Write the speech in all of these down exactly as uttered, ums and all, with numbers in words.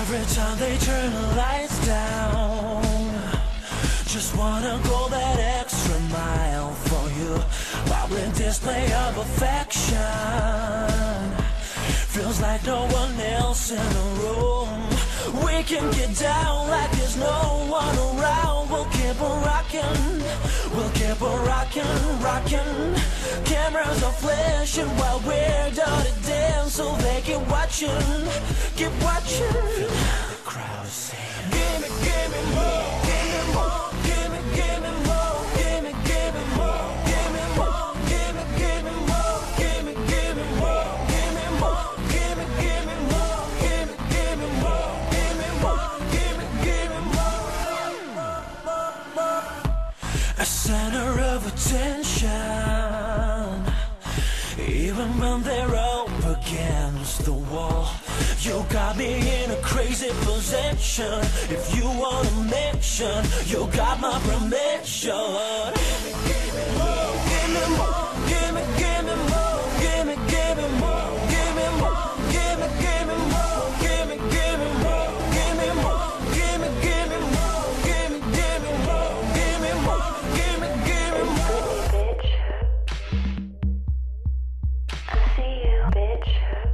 Every time they turn the lights down, just wanna go that extra mile for you. Public display of affection feels like no one else in the room. We can get down like there's no one around. We'll keep on rocking, we'll keep on rocking, rocking. Cameras are flashing while we're dirty dance, so they keep watching, keep watching. The crowd is saying, give me, give me more, give me more, give me, give me more, give me, give me more, give me more, give me, give me more, give me, give me more, give me more, give me, give me more, give me, give me more, give me more, give me, give me more, more, more. A center of attention, even when they're up against the wall. You got me in a crazy position. If you wanna mention, you got my permission. Give me more, give me more, give me, give me more, give me, give me more, give me more, give me, give me more, give me, give me more, give me more, give me, give me more, give me, give me more, give me more, give me, give me more. Bitch, I see you, bitch.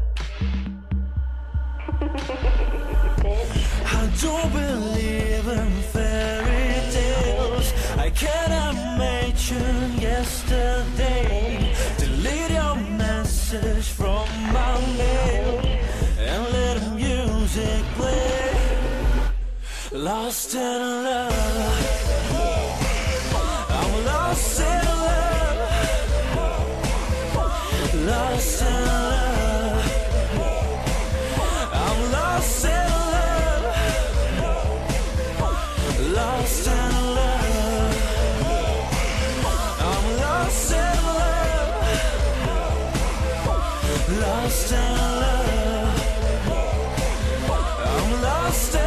I don't believe in fairy tales. I cannot mention yesterday. Delete your message from my mail and let the music play. Lost in love, I'm lost in love, lost in love, I'm lost in love, lost in love, I'm lost in love, lost in love, I'm lost in